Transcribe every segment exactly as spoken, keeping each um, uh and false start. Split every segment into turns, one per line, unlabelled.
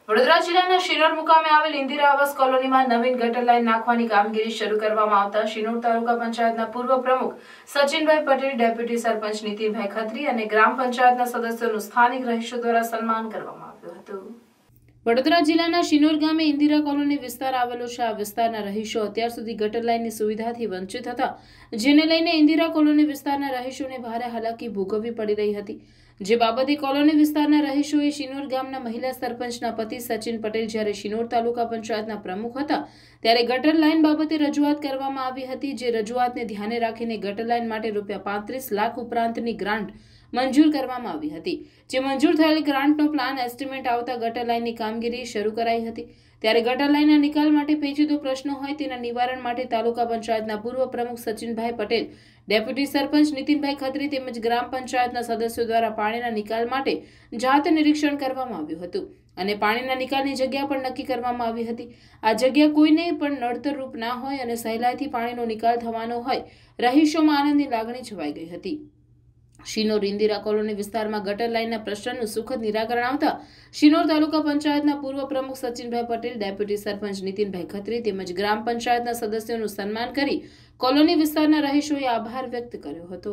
વડોદરા જિલ્લાના શિનોર મુકામે આવેલ ઇન્દિરા આવાસ કોલોનીમાં નવીન ગટર લાઇન નાખવાની કામગીરી શરૂ કરવામાં આવતા શિનોર તાલુકા પંચાયતના પૂર્વ પ્રમુખ સચિનભાઈ પટેલ, ડેપ્યુટી સરપંચ નીતિનભાઈ ખત્રી અને ગ્રામ પંચાયતના સદસ્યોનું સ્થાનિક રહીશો દ્વારા સન્માન કરવામાં આવ્યું હતું। વડોદરા જિલ્લાના શિનોર ગામે ઇન્દિરા કોલોની વિસ્તાર આવેલો છે। આ વિસ્તારના રહીશો અત્યાર સુધી ગટર લાઇનની સુવિધાથી વંચિત હતા, જેને લઈને ઇન્દિરા કોલોની વિસ્તારના રહીશોને ભારે હાલાકી ભોગવવી પડી રહી હતી। જે બાબતે કોલોની વિસ્તારના રહીશોએ શિનોર ગામના મહિલા સરપંચના પતિ સચિન પટેલ જ્યારે શિનોર તાલુકા પંચાયતના પ્રમુખ હતા ત્યારે ગટર લાઇન બાબતે રજૂઆત કરવામાં આવી હતી। જે રજૂઆતને ધ્યાને રાખીને ગટર લાઇન માટે રૂપિયા પાંત્રીસ લાખ ઉપરાંતની ગ્રાન્ટ મંજૂર કરવામાં આવી હતી। જે મંજૂર થયેલ ગ્રાન્ટનો પ્લાન એસ્ટિમેટ આવતા ગટર લાઇનની કામગીરી શરૂ કરાઈ હતી। ત્યારે ગટર લાઇનના નિકાલ માટે પેચીદો પ્રશ્નો હોય તેના નિવારણ માટે તાલુકા પંચાયતના પૂર્વ પ્રમુખ સચિનભાઈ પટેલ, ડેપ્યુટી સરપંચ નીતિનભાઈ ખત્રી તેમજ ગ્રામ પંચાયતના સદસ્યો દ્વારા પાણીના નિકાલ માટે જાત નિરીક્ષણ કરવામાં આવ્યું હતું અને પાણીના નિકાલની જગ્યા પણ નક્કી કરવામાં આવી હતી। આ જગ્યા કોઈને પણ નડતરરૂપ ના હોય અને સહેલાઈથી પાણીનો નિકાલ થવાનો હોય, રહીશોમાં આનંદની લાગણી છવાઈ ગઈ હતી। શિનોર ઇન્દિરા કોલોની વિસ્તારમાં ગટર લાઇનના પ્રશ્નનું સુખદ નિરાકરણ આવતા શિનોર તાલુકા પંચાયતના પૂર્વ પ્રમુખ સચિનભાઈ પટેલ, ડેપ્યુટી સરપંચ નીતિનભાઈ ખત્રી તેમજ ગ્રામ પંચાયતના સદસ્યોનું સન્માન કરી કોલોની વિસ્તારના રહીશોએ આભાર વ્યક્ત કર્યો હતો।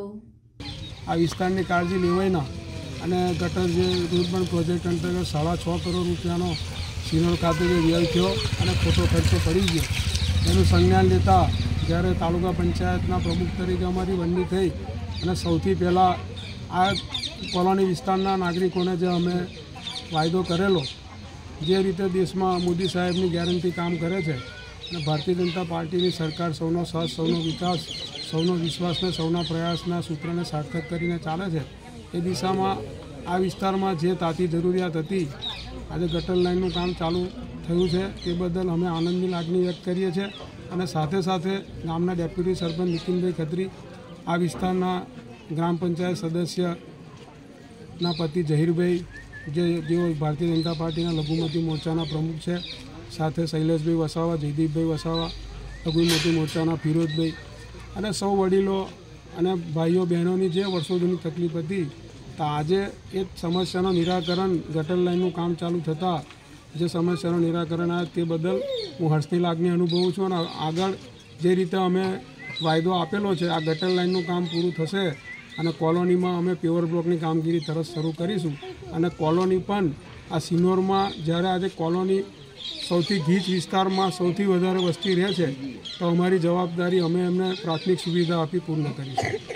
આ વિસ્તારની કાળજી લેવાય ના અને ગટર જે રૂટબર્ન પ્રોજેક્ટ અંતર્ગત સાડા છ કરોડ રૂપિયાનો શિનોર ખાતે જે વ્યય થયો અને ખોટો ખર્ચો પડી ગયો એનું સંજ્ઞાન લેતા જ્યારે તાલુકા પંચાયતના પ્રમુખ તરીકે અમારી વરણી થઈ અને સૌથી પહેલાં આ કોલોની વિસ્તારના નાગરિકોને જે અમે વાયદો કરેલો, જે રીતે દેશમાં મોદી સાહેબની ગેરંટી કામ કરે છે અને ભારતીય જનતા પાર્ટીની સરકાર સૌનો સાથ, સૌનો વિકાસ, સૌનો વિશ્વાસને, સૌના પ્રયાસના સૂત્રને સાર્થક કરીને ચાલે છે, એ દિશામાં આ વિસ્તારમાં જે તાતી જરૂરિયાત હતી આજે ગટર લાઇનનું કામ ચાલુ થયું છે તે બદલ અમે આનંદની લાગણી વ્યક્ત કરીએ છીએ અને સાથે સાથે ગામના ડેપ્યુટી સરપંચ નીતિનભાઈ ખત્રી, આ વિસ્તારના ગ્રામ પંચાયત સદસ્યના પતિ ઝહીરભાઈ, જે જેઓ ભારતીય જનતા પાર્ટીના લઘુમતી મોરચાના પ્રમુખ છે, સાથે શૈલેષભાઈ વસાવા, જયદીપભાઈ વસાવા, લઘુમતી મોરચાના ફિરોજભાઈ અને સૌ વડીલો અને ભાઈઓ બહેનોની જે વર્ષો જૂની તકલીફ હતી, તો આજે એ સમસ્યાનું નિરાકરણ ગટર લાઇનનું કામ ચાલુ થતાં જે સમસ્યાનું નિરાકરણ આવે તે બદલ હું હર્ષની લાગણી અનુભવું છું અને આગળ જે રીતે અમે વાયદો આપેલો છે આ ગટર લાઇનનું કામ પૂરું થશે અને કોલોનીમાં અમે પેવર બ્લોકની કામગીરી તરત શરૂ કરીશું અને કોલોની પણ આ શિનોરમાં જ્યારે આજે કોલોની સૌથી ગીચ વિસ્તારમાં સૌથી વધારે વસ્તી રહે છે તો અમારી જવાબદારી અમે એમને પ્રાથમિક સુવિધા આપી પૂર્ણ કરીશું।